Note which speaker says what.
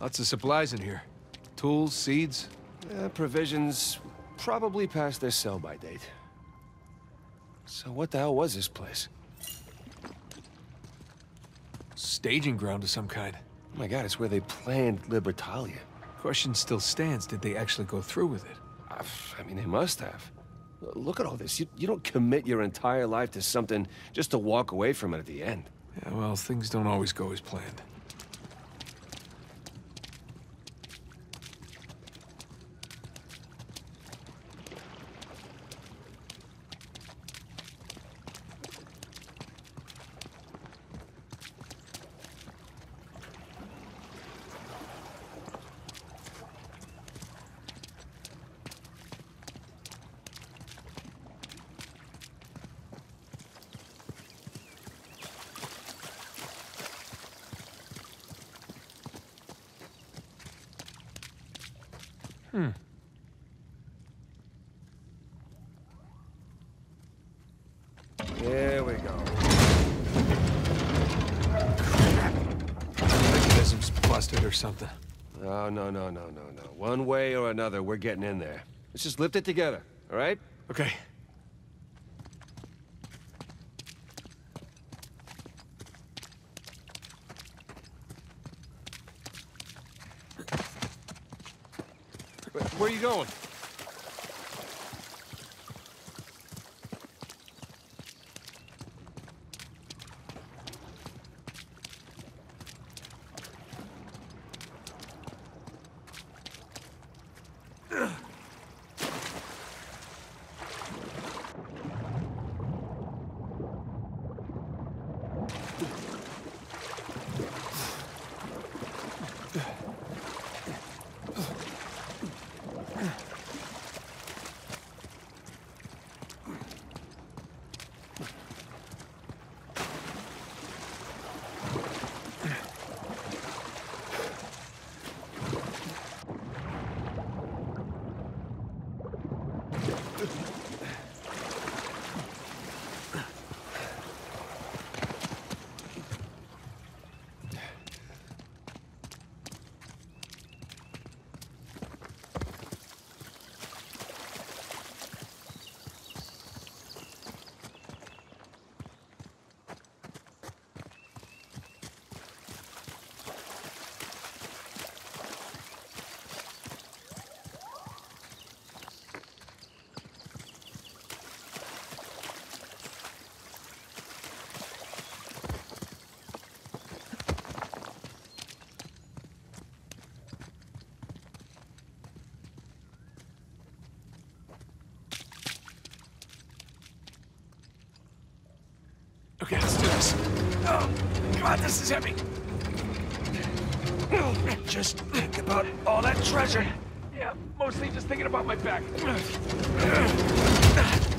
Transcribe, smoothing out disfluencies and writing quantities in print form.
Speaker 1: Lots of supplies in here. Tools, seeds.
Speaker 2: Provisions probably past their sell-by date. So what the hell was this place?
Speaker 1: Staging ground of some kind.
Speaker 2: Oh my god, it's where they planned Libertalia.
Speaker 1: Question still stands, did they actually go through with it?
Speaker 2: I mean, they must have. Look at all this. You don't commit your entire life to something just to walk away from it at the end.
Speaker 1: Yeah, well, things don't always go as planned.
Speaker 2: There we go.
Speaker 1: Mechanism's busted or something.
Speaker 2: No. One way or another, we're getting in there. Let's just lift it together, all right?
Speaker 1: Okay.
Speaker 2: Where are you going?
Speaker 1: Okay, let's do this. Oh, God, this is heavy.
Speaker 2: Just think about all that treasure.
Speaker 1: Yeah, mostly just thinking about my back.